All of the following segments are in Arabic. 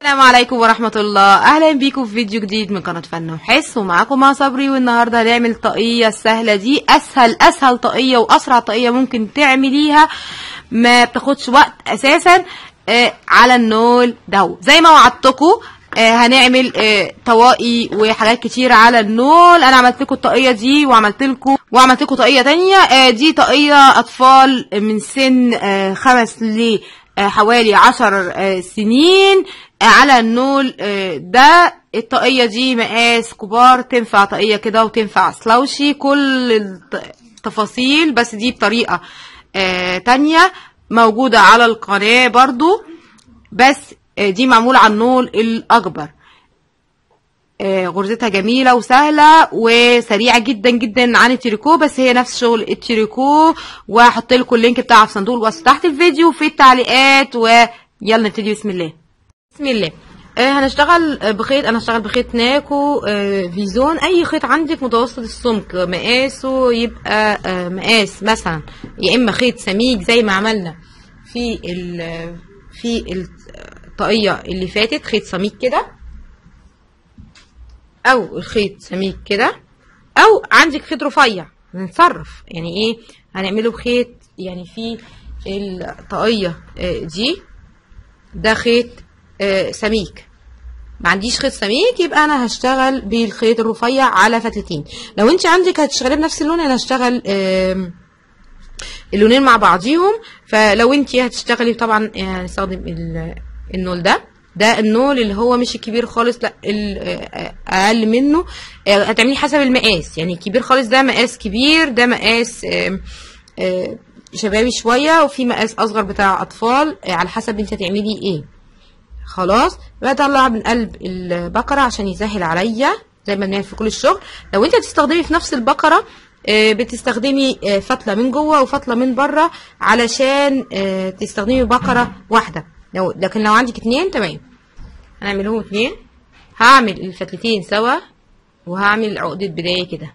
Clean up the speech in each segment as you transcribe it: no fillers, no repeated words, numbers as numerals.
السلام عليكم ورحمة الله. اهلا بيكم في فيديو جديد من قناة فن وحس، ومعاكم مع صبري. والنهاردة هنعمل طاقية السهلة دي، اسهل طاقية واسرع طاقية ممكن تعمليها، ما بتاخدش وقت اساسا على النول ده. زي ما وعدتكم هنعمل طواقي وحاجات كتير على النول. انا عملت لكم الطاقية دي وعملت لكم طاقية تانية. دي طاقية اطفال من سن 5 ل حوالي 10 سنين على النول ده. الطاقية دي مقاس كبار، تنفع طاقية كده وتنفع سلاوشي، كل التفاصيل، بس دي بطريقة تانية موجودة على القناة برضو، بس دي معمولة على النول الأكبر. غرزتها جميلة وسهلة وسريعة جدا جدا عن التريكو، بس هي نفس شغل التريكو. وهحط لكم اللينك بتاعها في صندوق الوصف تحت الفيديو وفي التعليقات. ويلا نبتدي. بسم الله بسم الله. هنشتغل بخيط. انا هشتغل بخيط ناكو فيزون. اي خيط عندك متوسط السمك مقاسه يبقى مقاس مثلا، يا اما خيط سميك زي ما عملنا في الطاقية اللي فاتت، خيط سميك كده، او الخيط سميك كده، او عندك خيط رفيع. هنتصرف يعني ايه، هنعمله بخيط. يعني في الطاقية دي ده خيط سميك، ما عنديش خيط سميك، يبقى انا هشتغل بالخيط الرفيع على فتلتين. لو انت عندك هتشتغلي بنفس اللون، انا هشتغل اللونين مع بعضيهم. فلو انت هتشتغلي طبعا هنستخدم النول ده النول اللي هو مش الكبير خالص، لا اقل منه. هتعملي حسب المقاس، يعني الكبير خالص ده مقاس كبير، ده مقاس شبابي شويه، وفي مقاس اصغر بتاع اطفال، على حسب انت هتعملي ايه. خلاص بطلع من قلب البقره عشان يسهل عليا زي ما بنعمل في كل الشغل. لو انت هتستخدمي في نفس البقره بتستخدمي فتله من جوه وفتله من بره علشان تستخدمي بقره واحده. لكن لو عندك 2 تمام. هنعملهم 2. هعمل الفتلتين سوا وهعمل عقدة بداية كده.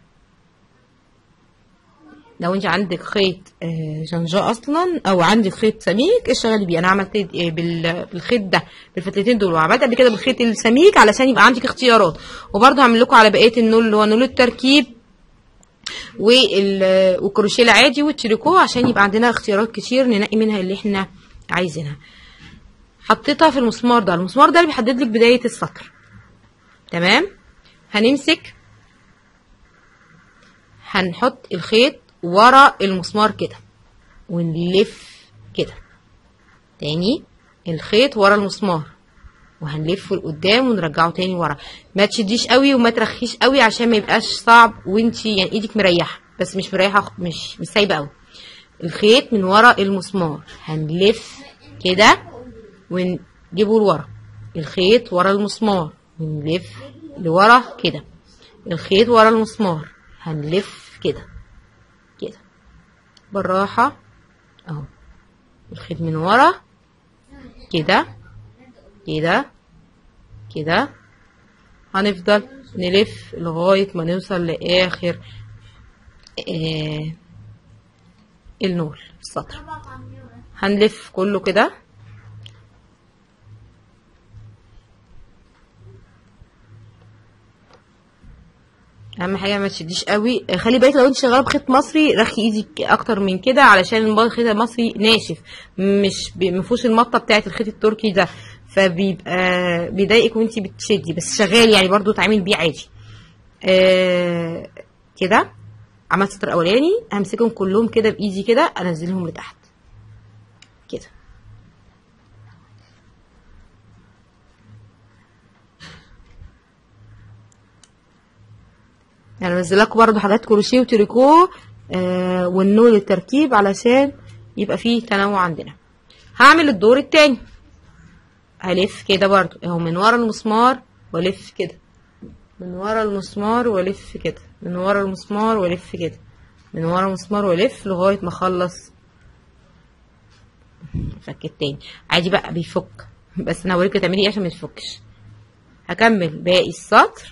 لو انت عندك خيط جنجا اصلا او عندك خيط سميك اشتغلي بيه. انا عملت بالخيط ده بالفتلتين دول، وعملت قبل كده بالخيط السميك علشان يبقى عندك اختيارات. وبرده هعمل لكم على بقيه النول اللي هو نول التركيب والكروشيه العادي والتريكو، عشان يبقى عندنا اختيارات كتير ننقي منها اللي احنا عايزينها. حطيتها في المسمار ده. المسمار ده اللي بيحدد لك بدايه السطر. تمام. هنمسك هنحط الخيط ورا المسمار كده ونلف كده تاني، الخيط ورا المسمار، وهنلفه لقدام ونرجعه تاني ورا. ما تشديش قوي وما ترخيش قوي عشان ما يبقاش صعب وانتي يعني ايدك مريحه، بس مش مريحه، مش سايبه قوي. الخيط من ورا المسمار هنلف كده ونجيبه لورا، الخيط ورا المسمار ونلف لورا كده، الخيط ورا المسمار هنلف كده بالراحه اهو. الخيط من ورا كده كده، هنفضل نلف لغايه ما نوصل لاخر النول السطر. هنلف كله كده. اهم حاجه ما تشديش قوي. خلي بالك لو انت شغاله بخيط مصري رخي ايدك اكتر من كده، علشان الخيط المصري ناشف، مش مفيهوش المطه بتاعه الخيط التركي ده، فبيبقى بيضايقك وانت بتشدي، بس شغال يعني برضو تعمل بيه عادي. كده عملت السطر الاولاني. همسكهم كلهم كده بايدي كده، انزلهم لتحت كده. يعني انزل لكم برضو حاجات كروشيه وتريكو والنول التركيب علشان يبقى فيه تنوع عندنا. هعمل الدور التاني. هلف كده برضو اهو من ورا المسمار والف كده، من ورا المسمار والف كده، من ورا المسمار والف كده، من ورا المسمار والف لغايه ما اخلص. فكت تاني عادي بقى بيفك، بس انا هوريكي تعملي ايه عشان ما يفكش. هكمل باقي السطر.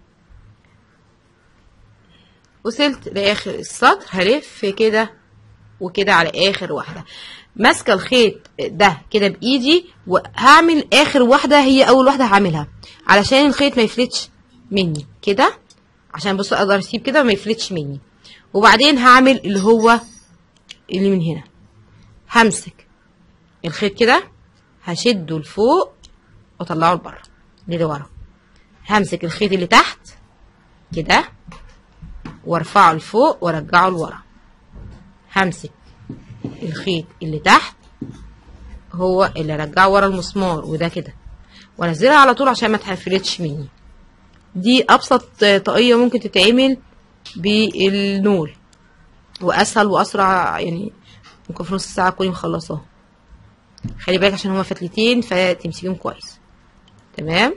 وصلت لاخر السطر هلف كده وكده على اخر واحده. ماسكه الخيط ده كده بايدي، وهعمل اخر واحده هي اول واحده هعملها علشان الخيط ما يفلتش مني كده، عشان بصوا اقدر اسيب كده وما يفلتش مني. وبعدين هعمل اللي هو اللي من هنا، همسك الخيط كده هشده لفوق واطلعه لبره لورا، همسك الخيط اللي تحت كده وارفعه لفوق وارجعه لورا، همسك الخيط اللي تحت هو اللي ارجعه ورا المسمار وده كده، وانزلها على طول عشان ما تفلتش مني. دي ابسط طاقية ممكن تتعمل بالنول، واسهل واسرع، يعني ممكن في نص ساعة تكوني مخلصاها. خلي بالك عشان هما فتلتين فتمسكيهم كويس. تمام.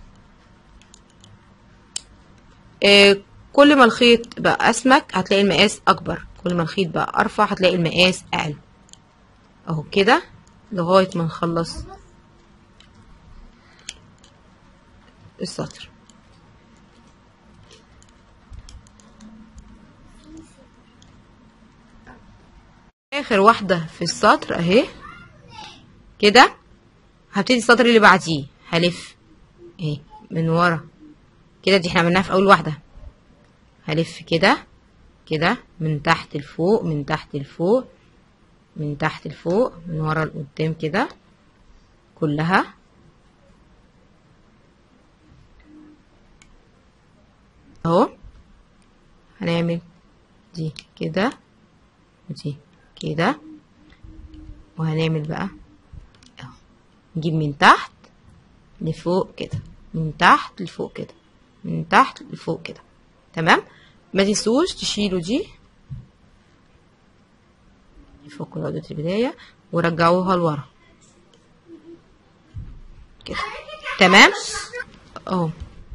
كل ما الخيط بقى اسمك هتلاقي المقاس اكبر، كل ما الخيط بقى ارفع هتلاقي المقاس اقل. اهو كده لغاية ما نخلص السطر. اخر واحدة في السطر اهي كده، هبتدي السطر اللي بعديه هلف اهي من ورا كده، دي احنا عملناها في اول واحدة. هلف كده كده من تحت لفوق، من تحت لفوق، من تحت لفوق، من ورا لقدام كده كلها. اهو هنعمل دي كده ودي كده، وهنعمل بقى اهو نجيب من تحت لفوق كده، من تحت لفوق كده، من تحت لفوق كده. تمام. ما تنسوش تشيلوا دي فكوا عقدة البداية ورجعوها لورا كده. تمام. اهو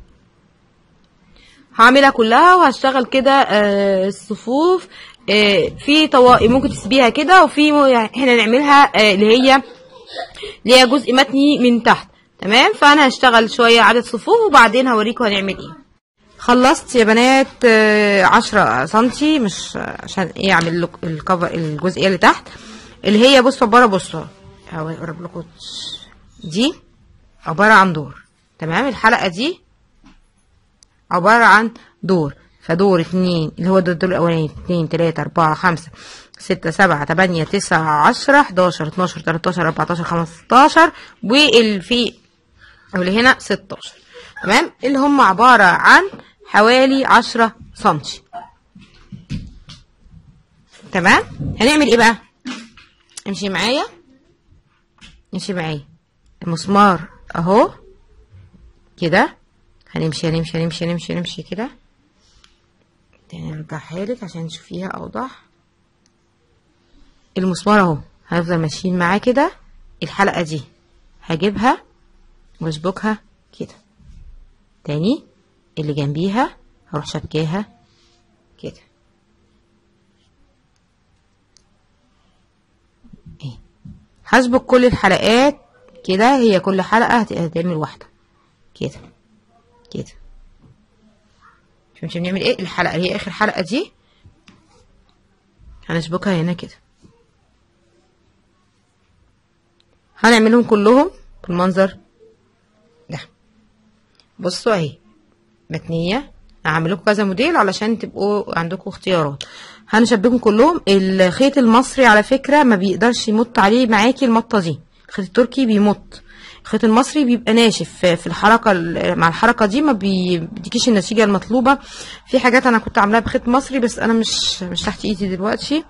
هعملها كلها وهشتغل كده الصفوف. في طواقي ممكن تسيبيها كده، وفي هنا نعملها اللي هي جزء متني من تحت. تمام. فانا هشتغل شويه عدد صفوف وبعدين هوريكم هنعمل ايه. خلصت يا بنات 10 سنتي، مش عشان ايه اعمل لكم الكفر الجزئيه اللي تحت اللي هي بصوا عباره، بصوا هقرب لكم، دي عباره عن دور. تمام. الحلقه دي عباره عن دور، فدور 2 اللي هو الدور الاولاني 2 3 4 5 6 7 8 9 10 11 12 13 14 15 والفي واللي هنا 16. تمام. اللي هم عباره عن حوالي 10 سنتي. تمام. هنعمل ايه بقى؟ امشي معايا، امشي معايا. المسمار اهو كده، هنمشي هنمشي هنمشي هنمشي هنمشي كده. تاني ارجعها لك عشان تشوفيها اوضح. المسمار اهو هنفضل ماشيين معاه كده. الحلقه دي هجيبها واشبكها كده، تاني اللي جنبيها هروح شبكاها كده اهي. هشبك كل الحلقات كده، هي كل حلقه هتعمل واحده كده كده. مش بنعمل ايه؟ الحلقه اللي هي اخر حلقه دي هنشبكها هنا كده. هنعملهم كلهم بالمنظر ده. بصوا اهي متنيه، هعمل لكم كذا موديل علشان تبقوا عندكم اختيارات. هنشبكهم كلهم. الخيط المصري على فكره ما بيقدرش يمط عليه معاكي المطه دي، الخيط التركي بيمط، الخيط المصري بيبقى ناشف في الحركه، مع الحركه دي ما بيديكيش النتيجه المطلوبه. في حاجات انا كنت عاملاها بخيط مصري بس انا مش تحت ايدي دلوقتي.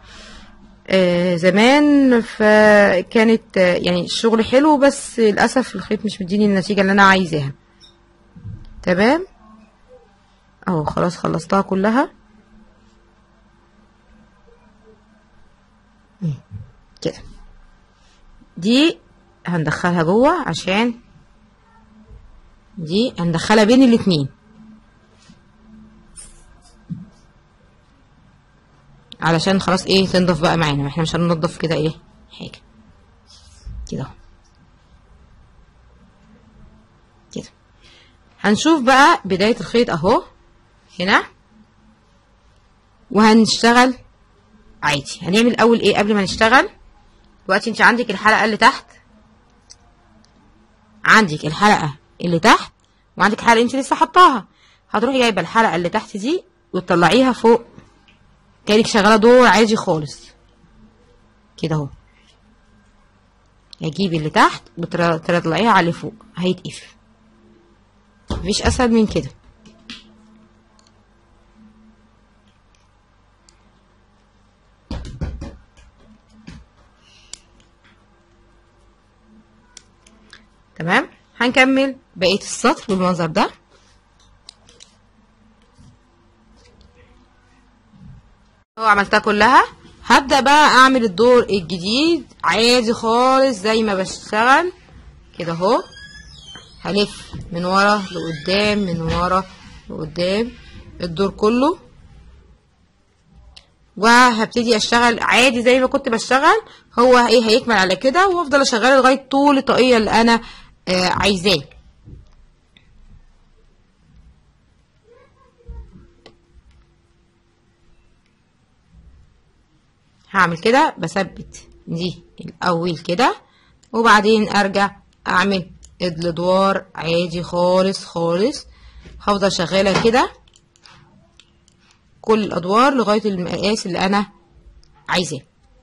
زمان فكانت يعني الشغل حلو، بس للاسف الخيط مش مديني النتيجه اللي انا عايزاها. تمام. اهو خلاص خلصتها كلها كده. دي هندخلها جوه عشان دي هندخلها بين الاتنين علشان خلاص ايه تنضف بقى معانا. احنا مش هننضف كده ايه حاجه كده كده. هنشوف بقى بدايه الخيط اهو هنا، وهنشتغل عادي. هنعمل الاول ايه قبل ما نشتغل؟ دلوقتي انت عندك الحلقه اللي تحت، عندك الحلقه اللي تحت وعندك حلقه انت لسه حطاها. هتروحي جايبه الحلقه اللي تحت دي وتطلعيها فوق كانك شغاله دور عادي خالص كده اهو. هتجيبي اللي تحت وتطلعيها على اللي فوق، هيتقفل. مفيش اسهل من كده. تمام. هنكمل بقيه السطر بالمنظر ده. اهو عملتها كلها. هبدأ بقى اعمل الدور الجديد عادي خالص زي ما بشتغل كده اهو. هلف من ورا لقدام، من ورا لقدام الدور كله، وهبتدي اشتغل عادي زي ما كنت بشتغل. هو ايه هيكمل على كده، وافضل اشغله لغايه طول الطاقيه اللي انا عايزاه. هعمل كده، بثبت دي الاول كده وبعدين ارجع اعمل الادوار عادي خالص خالص. هفضل شغاله كده كل الادوار لغايه المقاس اللي انا عايزاه.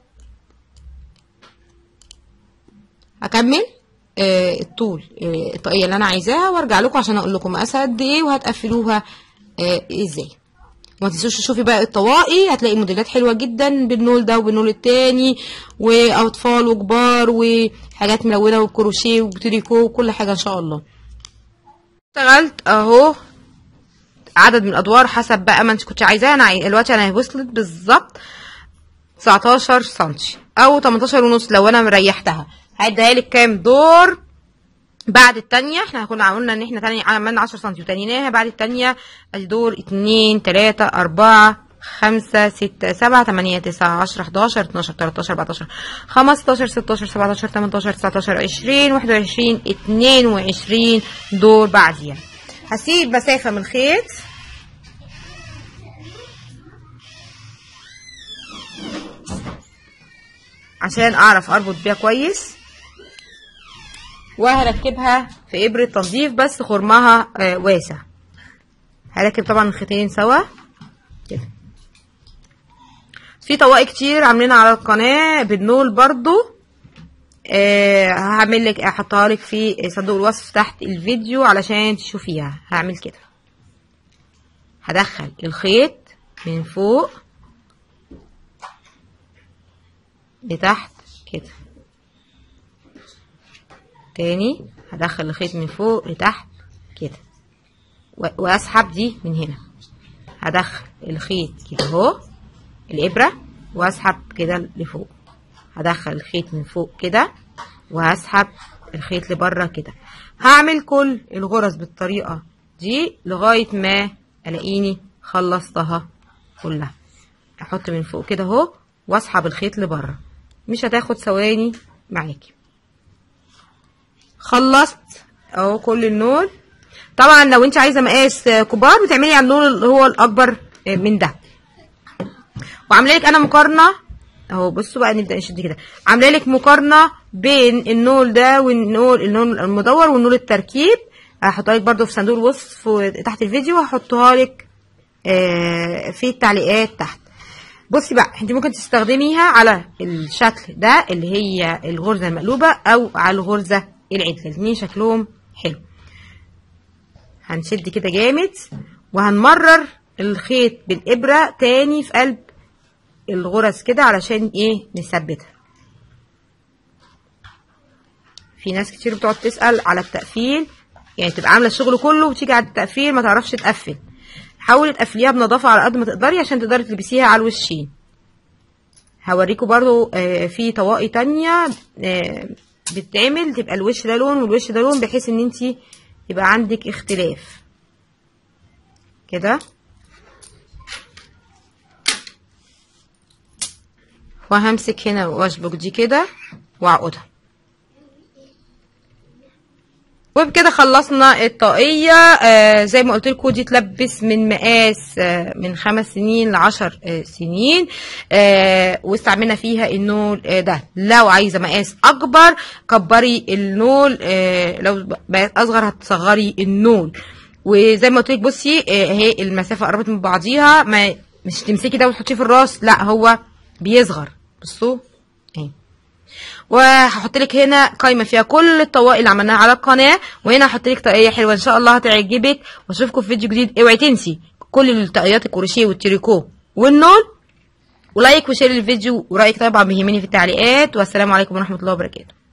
هكمل الطول الطاقيه اللي انا عايزاها وارجع لكم عشان اقول لكم مقاسها قد ايه وهتقفلوها ازاي. وما تنسوش تشوفي بقى الطواقي، هتلاقي موديلات حلوه جدا بالنول ده وبالنول التاني، واطفال وكبار وحاجات ملونه وكروشيه وتريكو وكل حاجه ان شاء الله. اشتغلت اهو عدد من الادوار حسب بقى ما انت كنت عايزاه. انا دلوقتي انا وصلت بالظبط 19 سنتي او 18 ونص لو انا مريحتها. هعدها لك كام دور بعد التانية. احنا كنا قلنا ان احنا تاني عملنا 10 سنتي وتانيناها بعد التانية. ادي دور 2 3 4 5 6 7 8 9 10 11 12 13 14 15 16 17 18 19 20 21 22 دور بعديها. هسيب مسافة من الخيط عشان اعرف اربط بيها كويس، وهركبها في ابرة تنظيف بس خرمها واسع. هركب طبعا الخيطين سوا كده. في طواقي كتير عاملينها على القناه بالنول برضو، هعمل لك احطها لك في صندوق الوصف تحت الفيديو علشان تشوفيها. هعمل كده، هدخل الخيط من فوق لتحت كده، تاني هدخل الخيط من فوق لتحت كده، واسحب دي من هنا. هدخل الخيط كده اهو الابره واسحب كده لفوق. هدخل الخيط من فوق كده وهسحب الخيط لبره كده. هعمل كل الغرز بالطريقه دي لغايه ما الاقيني خلصتها كلها. احط من فوق كده اهو واسحب الخيط لبره، مش هتاخد ثواني معاكي. خلصت اهو كل النول. طبعا لو انت عايزه مقاس كبار بتعملي على النول اللي هو الاكبر من ده. وعامله لك انا مقارنه اهو. بصوا بقى نبدا نشد كده. عامله لك مقارنه بين النول ده والنول المدور والنول التركيب. هحطها لك برده في صندوق الوصف تحت الفيديو، هحطها لك في التعليقات تحت. بصي بقى انت ممكن تستخدميها على الشكل ده اللي هي الغرزه المقلوبه او على الغرزه العدله، الاثنين شكلهم حلو. هنشد كده جامد وهنمرر الخيط بالابره تاني في قلب الغرز كده علشان ايه نثبتها. في ناس كتير بتقعد تسال على التقفيل، يعني تبقى عامله الشغل كله وتيجي على التقفيل ما تعرفش تقفل. حاولي تقفليها بنظافه على قد ما تقدري عشان تقدري تلبسيها على الوشين. هوريكم برضو في طواقي تانية بتتعمل تبقى الوش ده لون والوش ده لون، بحيث ان انتي يبقى عندك اختلاف كده. وهمسك هنا واشبك دي كده واعقدها. وبكده خلصنا الطاقية. زي ما قلت لكم دي تلبس من مقاس من 5 سنين ل10 سنين. واستعملنا فيها النول ده. لو عايزة مقاس اكبر كبري النول، لو مقاس اصغر هتصغري النول. وزي ما قلت لك بصي اهي المسافة قربت من بعضيها، مش تمسكي ده وتحطيه في الراس، لا هو بيصغر. بصوا اهي. وهحط لك هنا قايمه فيها كل الطواقي اللي عملناها على القناه، وهنا هحط لك طاقيه حلوه ان شاء الله هتعجبك. واشوفكم في فيديو جديد. اوعي تنسي كل الطاقيات الكروشيه والتريكو والنول، ولايك وشير الفيديو، ورايك طبعا بيهمني في التعليقات. والسلام عليكم ورحمه الله وبركاته.